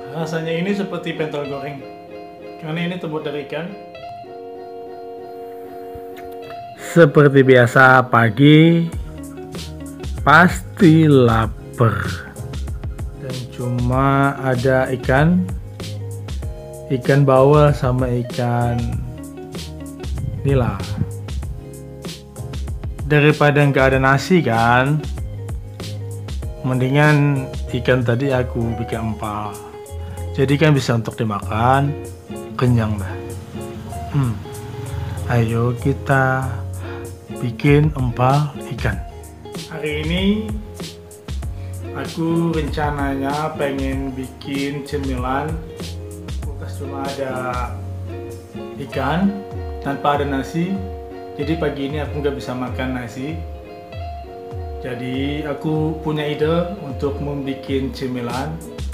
Rasanya ini seperti pentol goreng, karena ini terbuat dari ikan. Seperti biasa pagi pasti lapar. Dan cuma ada ikan bawal sama ikan nila. Daripada nggak ada nasi kan, mendingan ikan tadi aku bikin empal. Jadi kan bisa untuk dimakan, kenyang lah. Ayo kita bikin empal ikan. Hari ini aku rencananya pengen bikin cemilan. Kulkas cuma ada ikan tanpa ada nasi. Jadi pagi ini aku nggak bisa makan nasi. Jadi aku punya ide untuk membuat cemilan.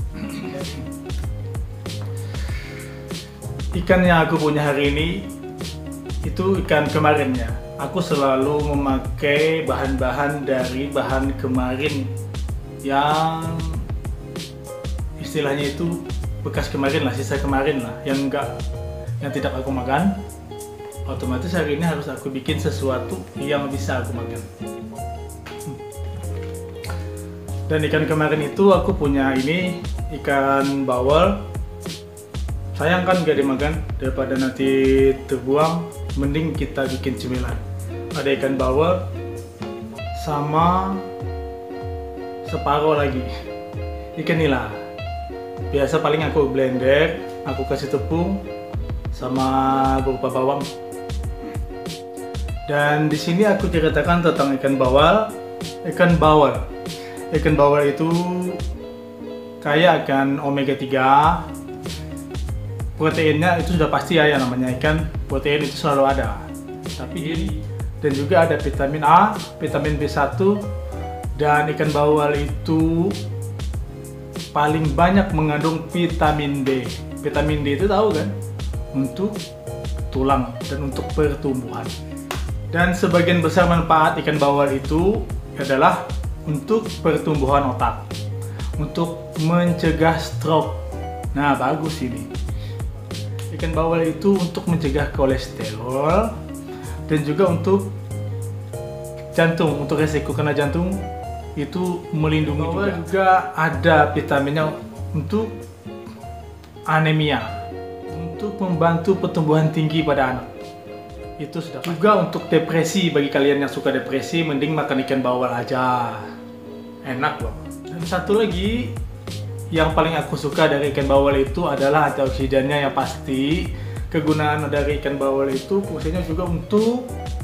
Ikan yang aku punya hari ini itu ikan kemarinnya. Aku selalu memakai bahan-bahan dari bahan kemarin yang istilahnya itu bekas kemarin lah, sisa kemarin lah, yang tidak aku makan. Otomatis hari ini harus aku bikin sesuatu yang bisa aku makan. Dan ikan kemarin itu aku punya ini ikan bawal. Sayang kan gak dimakan, daripada nanti terbuang, mending kita bikin cemilan. Ada ikan bawal sama separuh lagi ikan nila. Biasa paling aku blender, aku kasih tepung sama beberapa bawang. Dan di sini aku ceritakan tentang ikan bawal. Ikan bawal itu kaya akan omega 3. Proteinnya itu sudah pasti ya, yang namanya ikan protein itu selalu ada. Dan juga ada vitamin A, vitamin B1, dan ikan bawal itu paling banyak mengandung vitamin D. Vitamin D itu tahu kan? Untuk tulang dan untuk pertumbuhan. Dan sebagian besar manfaat ikan bawal itu adalah untuk pertumbuhan otak, untuk mencegah stroke. Nah, bagus ini. Ikan bawal itu untuk mencegah kolesterol dan juga untuk jantung, untuk resiko kena jantung itu melindungi juga ada vitaminnya untuk anemia, untuk membantu pertumbuhan tinggi pada anak. Itu sudah juga untuk depresi. Bagi kalian yang suka depresi, mending makan ikan bawal aja, enak loh. Dan satu lagi yang paling aku suka dari ikan bawal itu adalah antioksidannya yang pasti. Kegunaan dari ikan bawal itu fungsinya juga untuk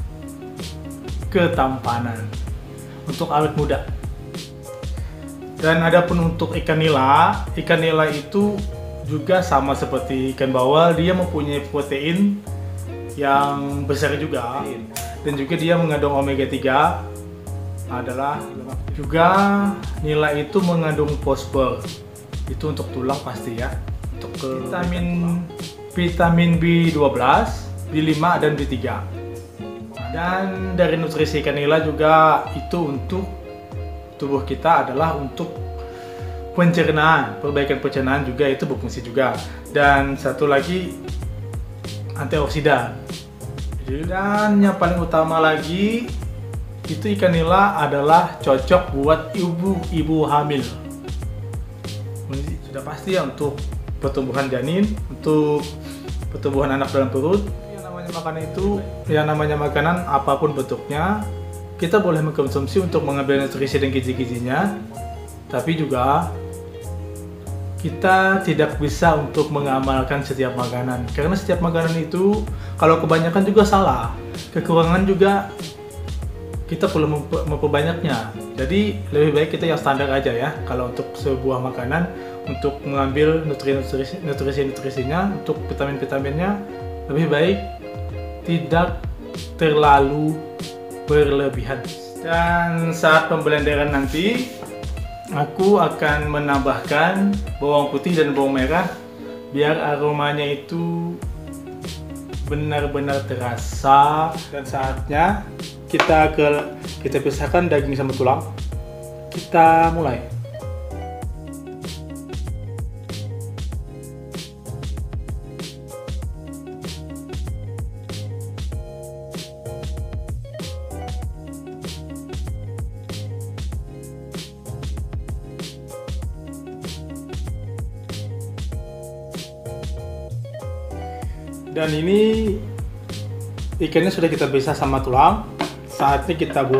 ketampanan, untuk awet muda. Dan adapun untuk ikan nila itu juga sama seperti ikan bawal, dia mempunyai protein yang besar juga. Dan juga dia mengandung omega 3 adalah juga nila itu mengandung fosfor. Itu untuk tulang pasti ya. Untuk vitamin B12, B5 dan B3. Dan dari nutrisi ikan nila juga itu untuk tubuh kita adalah untuk pencernaan, perbaikan pencernaan juga itu berfungsi juga. Dan satu lagi antioksidan. Dan yang paling utama lagi itu ikan nila adalah cocok buat ibu-ibu hamil. Sudah pasti ya untuk pertumbuhan janin, untuk pertumbuhan anak dalam perut. Yang namanya makanan apapun bentuknya, kita boleh mengkonsumsi untuk mengambil nutrisi dan gizi-gizinya, tapi juga kita tidak bisa untuk mengamalkan setiap makanan, karena setiap makanan itu kalau kebanyakan juga salah, kekurangan juga kita perlu memperbanyaknya. Jadi lebih baik kita yang standar aja ya. Kalau untuk sebuah makanan, untuk mengambil nutrisi-nutrisinya, untuk vitamin-vitaminnya, lebih baik tidak terlalu berlebihan. Dan saat pemblenderan nanti, aku akan menambahkan bawang putih dan bawang merah biar aromanya itu benar-benar terasa. Dan saatnya kita pisahkan daging sama tulang. Kita mulai. Dan ini ikannya sudah kita pisah sama tulang. Saatnya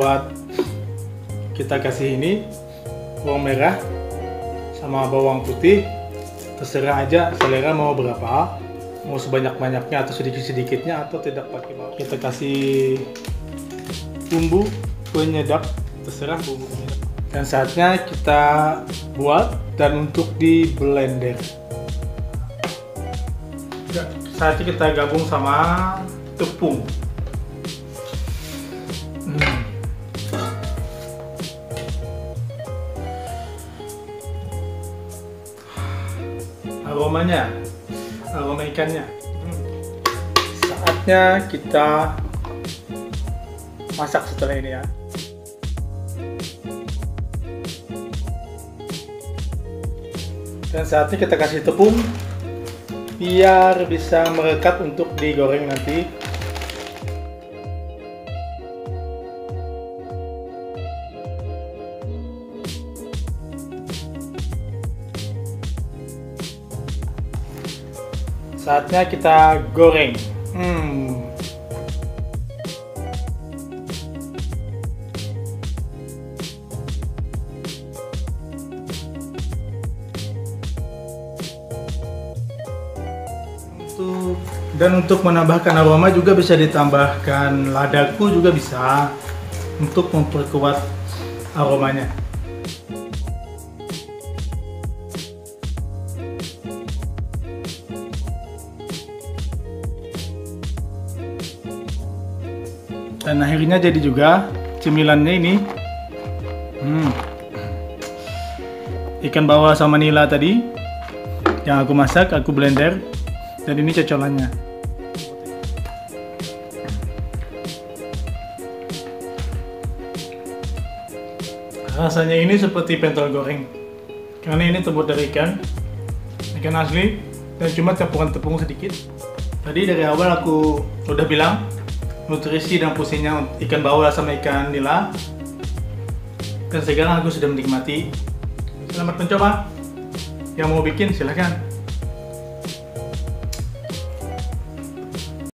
kita kasih ini bawang merah sama bawang putih. Terserah aja selera mau berapa, mau sebanyak-banyaknya atau sedikit-sedikitnya atau tidak pakai bawang. Kita kasih bumbu penyedap, terserah bumbu penyedap. Dan saatnya kita buat dan untuk di blender. Saatnya kita gabung sama tepung. Aroma ikannya. Saatnya kita masak setelah ini ya. Dan saatnya kita kasih tepung biar bisa merekat untuk digoreng nanti. Saatnya kita goreng. Dan untuk menambahkan aroma juga bisa ditambahkan ladaku juga bisa untuk memperkuat aromanya. Dan akhirnya jadi juga cemilannya ini. Ikan bawal sama nila tadi yang aku masak, aku blender, dan ini cocolannya. Rasanya ini seperti pentol goreng karena ini terbuat dari ikan asli dan cuma campuran tepung sedikit. Tadi dari awal aku udah bilang nutrisi dan fungsinya ikan bawal sama ikan nila, dan sekarang aku sudah menikmati. Selamat mencoba. Yang mau bikin silahkan.